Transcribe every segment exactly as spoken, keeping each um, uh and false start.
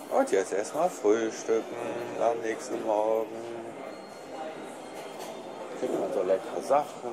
Und jetzt erstmal frühstücken am nächsten Morgen. Kriegt man so leckere Sachen.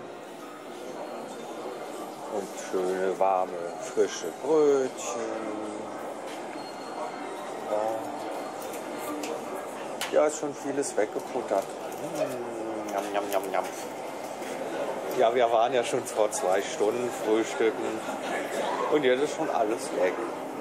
Und schöne, warme, frische Brötchen. Ja, ja, ist schon vieles weggefuttert. Mm, jam, jam, jam, jam. Ja, wir waren ja schon vor zwei Stunden frühstücken. Und jetzt ist schon alles weg.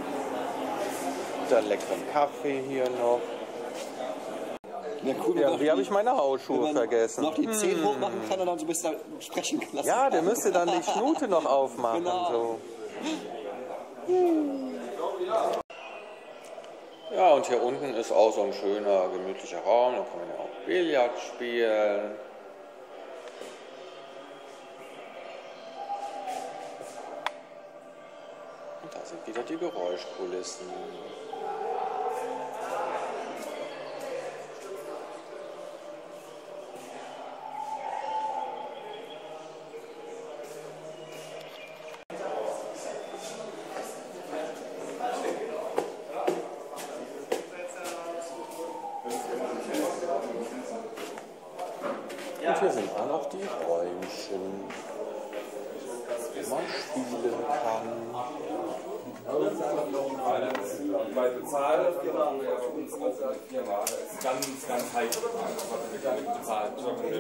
Dann leckeren Kaffee hier noch. Ja, cool, ja, wie habe ich meine Hausschuhe wenn man vergessen? noch die Zehen hm. hochmachen kann und dann so ein bisschen sprechen lassen. Ja, der müsste dann die Schnute noch aufmachen. Genau. So. Ja, und hier unten ist auch so ein schöner, gemütlicher Raum. Da kann man ja auch Billard spielen. Und da sind wieder die Geräuschkulissen. Und hier sind auch noch die Räumchen, wo man spielen kann. Bei Bezahlen haben wir ja bei uns auch eine Firma. Das ist ganz, ganz heikel. Bezahlt.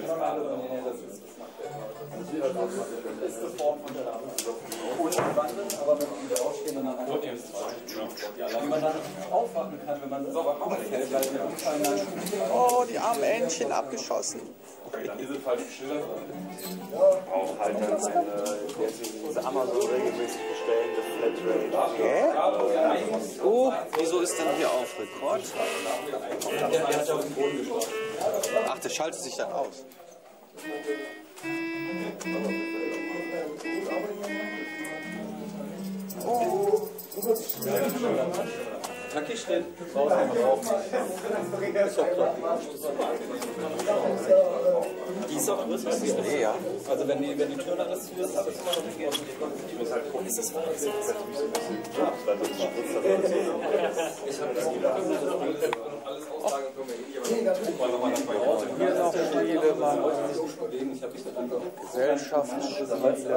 Das ist eine Form von der ohne Wandel, aber wenn man wieder aufstehen und dann einfach wenn man dann aufwachen kann, wenn man umfällt, weil der Unfall dann Oh, die armen Entchen abgeschossen. Diese falsch geschildert. Auch halt dann eine, diese Amazon regelmäßig bestellende Flatrate. Hä? Oh, wieso ist denn hier auf Rekord? Ach, das schaltet sich dann aus. Oh. Kacke steht raus drauf. Ist doch klar. Die ist auch größer als die. Nee, ja. Also wenn die, wenn die Tür dann ist, ist es immer noch nicht gehen. Ich muss halt gucken. Ist das wahr? Ich habe das alles auslagern können wir Hier noch Spiele, Mann. Gesellschaftsspiele.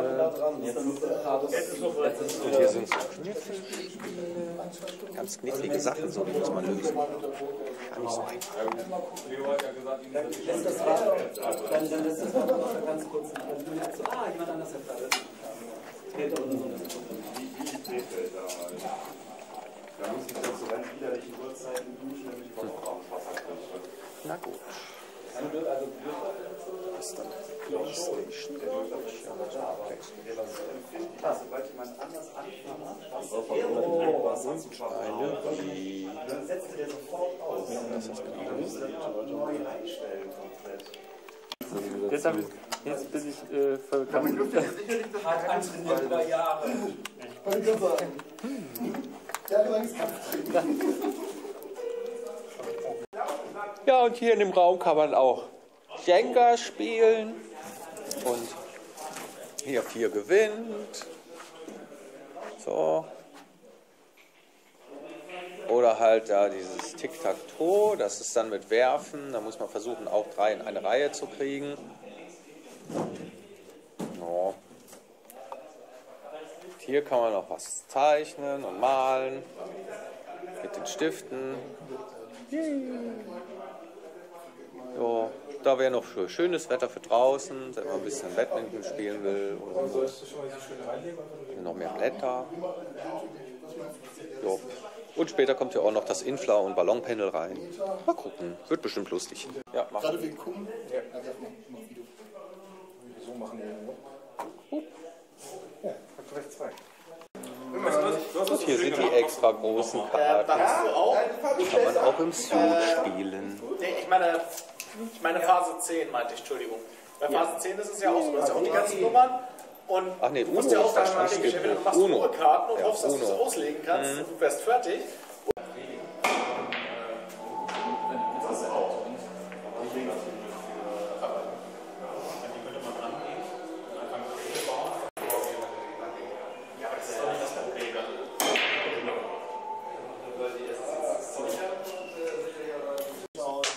Und hier sind so Kniffelspiele. Ganz knifflige Sachen, so die muss man lösen. Gar nicht so einfach. Lässt das wahr? Dann, dann lässt das wahr. Ganz kurz. So, ah, jemand anders hat gerade. Täter oder so. Da muss ich dann zu ganz widerlichen Uhrzeiten duschen, damit ich überhaupt auch ins Wasser komme. Na gut. Was ist dann? PlayStation? Sobald jemand anders anfängt, dann setzt er sofort aus. Dann musst du dann neu einstellen komplett. Jetzt, hab ich, jetzt bin ich äh, vollkommen. Hart antrainiert über Jahre. Wollte ich gerade sagen. Jahrelanges Kampftraining. Ja, und hier in dem Raum kann man auch Jenga spielen. Und hier vier gewinnt. So. Oder halt da dieses Tic-Tac-Toe, das ist dann mit Werfen. Da muss man versuchen, auch drei in eine Reihe zu kriegen. So. Hier kann man noch was zeichnen und malen mit den Stiften. So, da wäre noch schönes Wetter für draußen, wenn man ein bisschen Badminton spielen will. Und so. Noch mehr Blätter. So. Und später kommt ja auch noch das Infla- und Ballonpanel rein. Mal gucken, wird bestimmt lustig. Ja, mach. Gerade wegen Kunden? Ja, also mach Video. So machen wir den. Ja, hat gleich zwei. Und hier sind die extra großen Karten. Die kann man auch im Suit spielen. Nee, ich meine, ich meine Phase zehn meinte ich, Entschuldigung. Bei Phase zehn ist es ja auch so, du hast ja auch die ganzen Nummern und Ach nee, du musst Uno ja auch ist das sagen, schon. du machst Uno. Ruhekarten und Ja, hoffst, dass du es Uno. auslegen kannst Mhm. und du wärst fertig.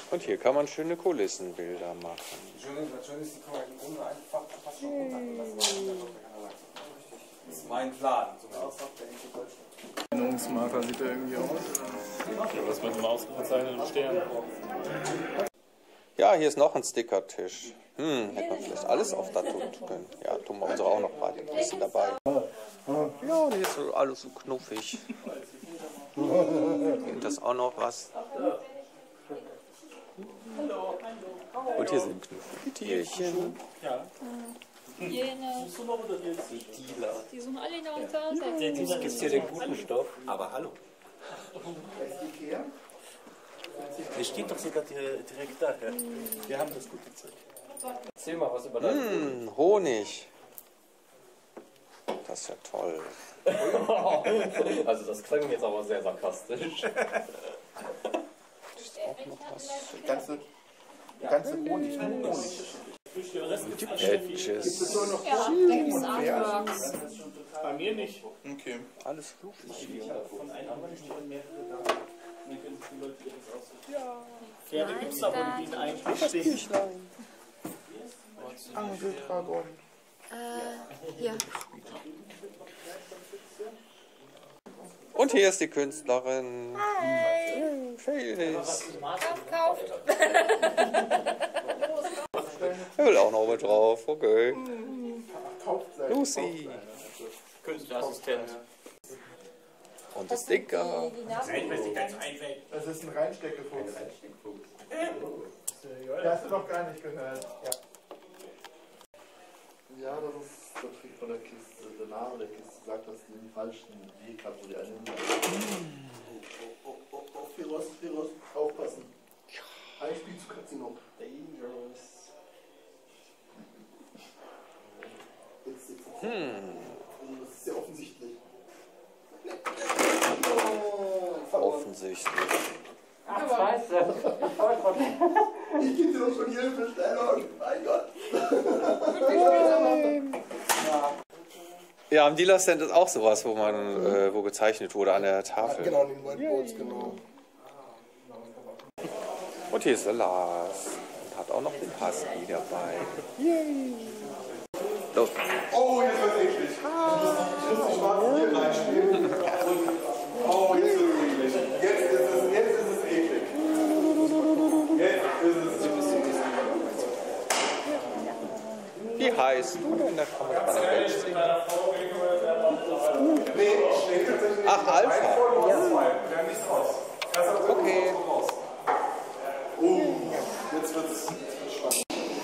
Und hier kann man schöne Kulissenbilder machen. Schön ist, schön ist, die kann man die Runde einfach fast schon runterlassen. Das ist mein Plan. Erinnerungsmarker sieht er irgendwie aus. Ja, was mit dem ausgezeichneten Stern. Ja, hier ist noch ein Stickertisch. Hm, hätte man vielleicht alles auf da tun können. Ja, tun wir unsere auch noch weiter. Ein bisschen dabei. Ja, die ist so alles so knuffig. Und das auch noch was. Und hier sind knuffige Tierchen. Jene. Die sind alle in der Unterseite. Jetzt gibt es hier den guten Stoff. Aber hallo. Der steht doch sogar direkt da. Wir haben das gute Zeug. Erzähl mal was über das. Mmh, Honig. Das ist ja toll. Also das klang jetzt aber sehr sarkastisch. Ist auch noch was. Ganze, ganze Honig, Honig. Die Patches. Ja, da gibt es Artworks. Bei mir nicht. Okay. Alles fluffig hier. Pferde gibt es da, wo die Bienen eigentlich stehen. Angeldragon. Äh, hier. Und hier ist die Künstlerin. Hi. Phyllis. Kauft. Er will auch noch mit drauf. Okay. Lucy. Künstlerassistent. Und das Sticker. Das ist ein Reinsteckefuchs. Das hast du doch gar nicht gehört. Ja. Ja, das ist der Trick von der Kiste. Der Name der Kiste sagt, dass die den falschen Weg hat, wo die eine Oh, oh, oh, oh, Firos, Firos, aufpassen. Ein Spielzug hat sie noch. Dangerous. Jetzt, jetzt, jetzt. Hm. Das ist sehr offensichtlich. Offensichtlich. Ach, scheiße. Ich gebe dir doch schon Hilfestellung. Mein Gott. Ja, am Dealer Stand ist auch sowas, wo man, äh, wo gezeichnet wurde an der Tafel. Genau, den Whiteboards, genau. Und hier ist der Lars. Und hat auch noch den Husky dabei. Yay! Los. Oh, jetzt wird es eklig. Ich muss die schwarzen hier reinspielen. Oh, jetzt wird es eklig. Jetzt ist es, jetzt ist es eklig. Jetzt ist es. Wie heißt du denn? Da kann man an der Welt sehen. Nee, steht tatsächlich. Ach, Alpha. Okay. Oh, jetzt wird es spannend.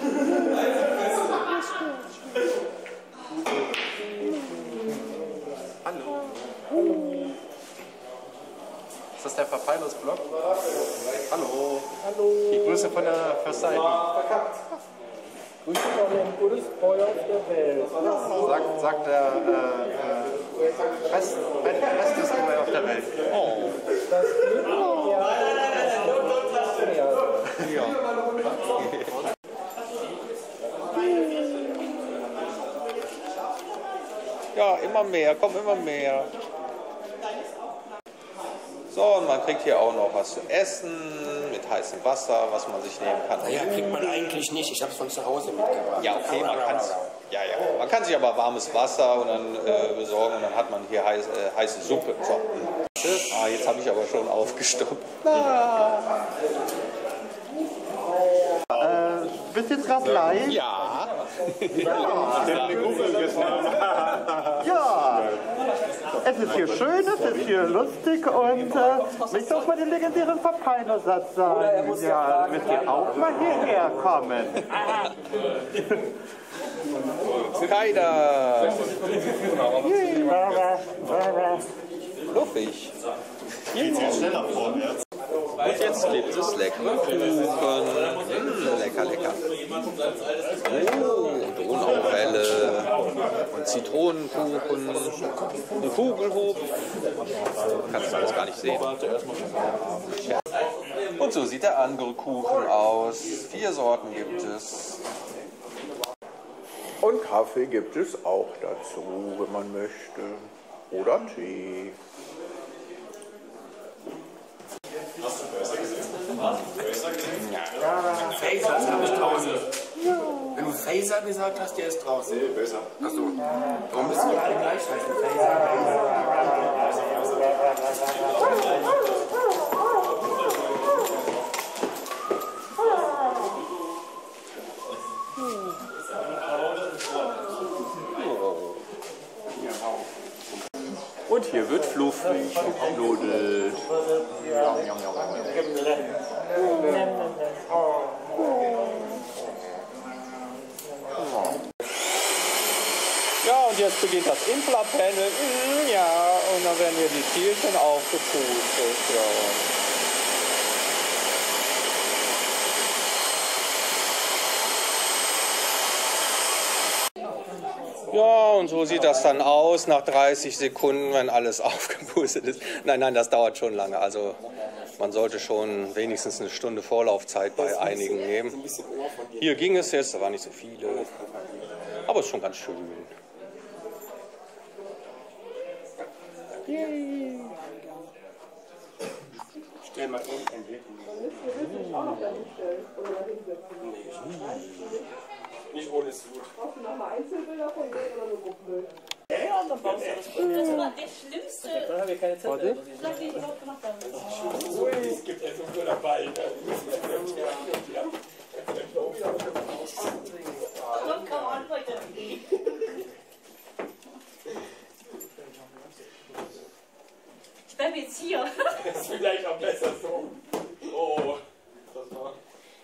Hallo. Ist das der Verfeilungsblog? Hallo. Hallo. Die Grüße von der First Seite. Grüße von dem Bundesboy auf der Welt. Sagt, sagt der äh, äh, Rest, Rest des Boy auf der Welt. Oh. Das Glück, ja. Ja. Ja, immer mehr, komm, immer mehr. So, und man kriegt hier auch noch was zu essen mit heißem Wasser, was man sich nehmen kann. Naja, kriegt man eigentlich nicht. Ich habe es von zu Hause mitgebracht. Ja, okay, man kann ja, ja. Man kann sich aber warmes Wasser und dann äh, besorgen und dann hat man hier heiß, äh, heiße Suppe. So. Ah, jetzt habe ich aber schon aufgestoppt. Ah. Äh, bist du jetzt gerade live? Ja. Ja. Es ist hier schön, es ist hier lustig und äh, ich darf mal den legendären Verpeinersatz sagen. Ja, müsst ihr auch mal hierher kommen. Keiner. Fluffig. Geht jetzt schneller vorwärts. Und jetzt gibt es leckere Kuchen. Mmh, lecker, lecker. Oh, Donauwelle und Zitronenkuchen und Kugelhof. Kannst du alles gar nicht sehen. Und so sieht der andere Kuchen aus. Vier Sorten gibt es. Und Kaffee gibt es auch dazu, wenn man möchte. Oder Tee. Phaser, das habe ich draußen. Wenn du Phaser gesagt hast, der ist draußen. Nee, besser. Achso. Warum müssen wir alle gleich heißen? Und hier wird fluffig geknuddelt. Ja, und jetzt beginnt das Inflapanel. Ja, und dann werden hier die Zielchen aufgepustet. Ja. Ja, und so sieht das dann aus nach dreißig Sekunden, wenn alles aufgepustet ist. Nein, nein, das dauert schon lange. Also man sollte schon wenigstens eine Stunde Vorlaufzeit bei einigen nehmen. Hier ging es jetzt, da waren nicht so viele. Aber es ist schon ganz schön. Yay. Stell mal unten ein Bild. Nicht ohne ist gut. Brauchst du nochmal Einzelbilder von dir oder nur Gruppenbild? Ja, und dann baust du das. Das war der schlimmste. Dann haben wir keine Zettel. Den ich überhaupt gemacht habe. Ui, es gibt ja so viel dabei. Komm, komm an, heute. Ich bleibe jetzt hier. Das ist vielleicht auch besser so. Oh, das war.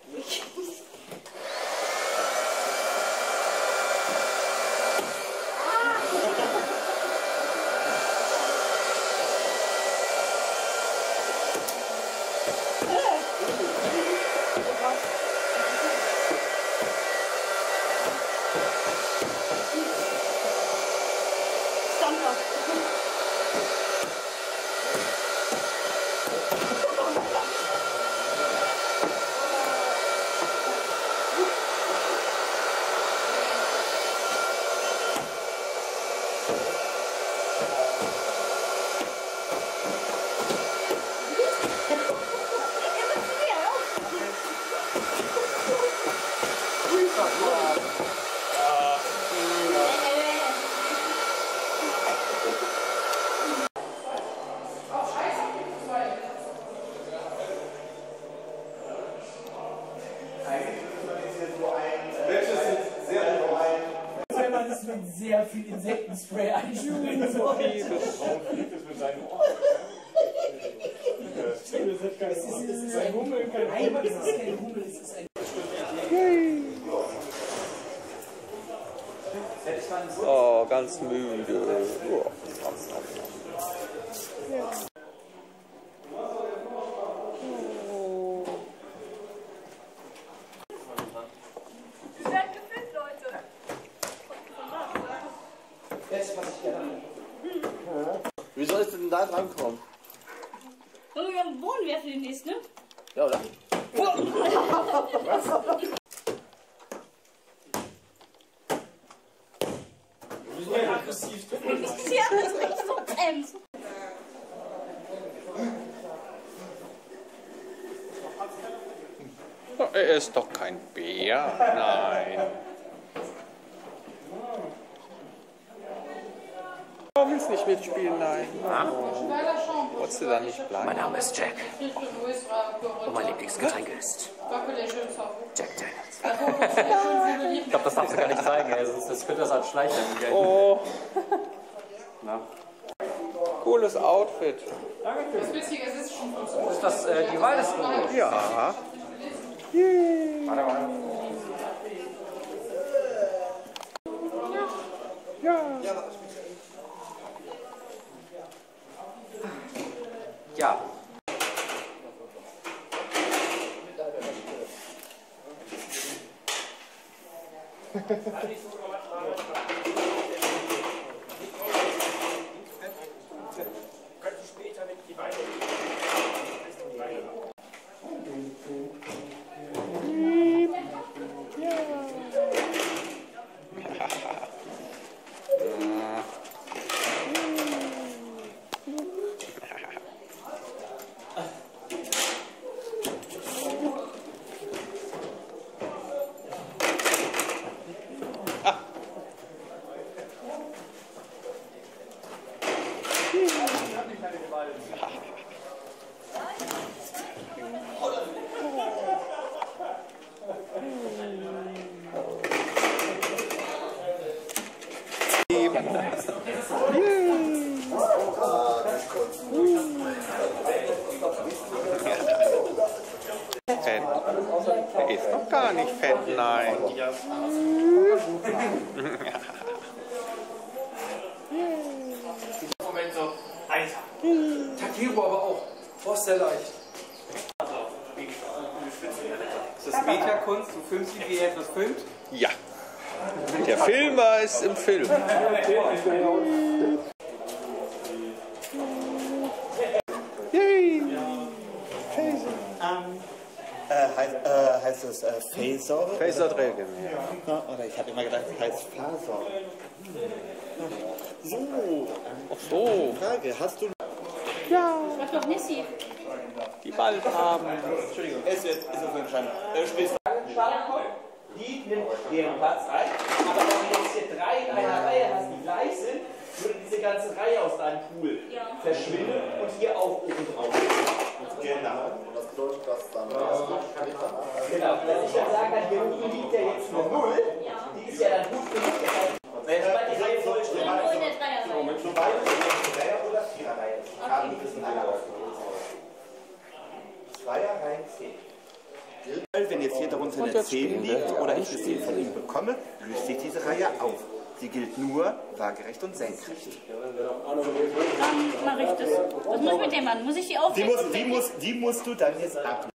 Sehr viel Insektenspray einschmieren soll. Warum fliegt es mit seinen Ohren? Es ist ein Hummel, kein Hummel. Es ist kein Hummel, es ist ein. Oh, ganz müde. Oh. Wie sollst du denn da drankommen? Wollen wir am Boden werfen demnächst, ne? Ja, oder? Wie aggressiv du bist. Ja, das ist echt so bremst. Er ist doch kein Bär. Nein. Du willst nicht mitspielen? Nein. Oh. Wolltest du da nicht bleiben? Mein Name ist Jack. Und mein Lieblingsgetränk ist Jack Daniels. Ich glaube, das darfst du gar nicht zeigen, ey. Das, das könnte das als Schleicher gelten. Oh. Na? Cooles Outfit. Das Witzige ist, es ist schon von Ist das äh, die Waldeslogo? Ja. Yay. Warte mal. Ja. Ja. fett. Der ist doch gar nicht fett, nein. Moment so, Alter. Takiro aber auch. Boah, ist der leicht. Ist das Metakunst? Du filmst wie wie etwas filmt? Ja. Der Filmer ist im Film. Yay! Ähm, äh, heißt, äh, heißt es äh, Phaser? Phaser Dragon, ja. Oder ich habe immer gedacht, es heißt Faser. So. Ach so. Frage, hast du... Ja. Das war doch Nissi. Die bald haben. Entschuldigung. Es ist, ist es entscheidend. Äh, spielst Die nimmt deren Platz ein, aber wenn du jetzt hier drei in einer Reihe hast, die gleich sind, würde diese ganze Reihe aus deinem Pool ja. verschwinden und hier auch oben drauf. Genau. Das bedeutet, dass dann... Genau, dass ich dann sagen kann, hier unten liegt ja jetzt eine Null, die ist ja dann gut genug. Wenn sobald die Reihe voll steht, Irgendwo in der Dreierreihe. Sobald es in der Dreier- oder Viererreihe ist. Die Karten wissen alle ausgelöst. Zweierreihen zehn. Wenn jetzt hier darunter eine zehn liegt oder ich eine zehn von ihm bekomme, löst sich diese Reihe auf. Sie gilt nur waagerecht und senkrecht. Dann mache ich das. Was muss ich mit dem machen? Muss ich die auflösen? Die, muss, die, muss, die musst du dann jetzt ab.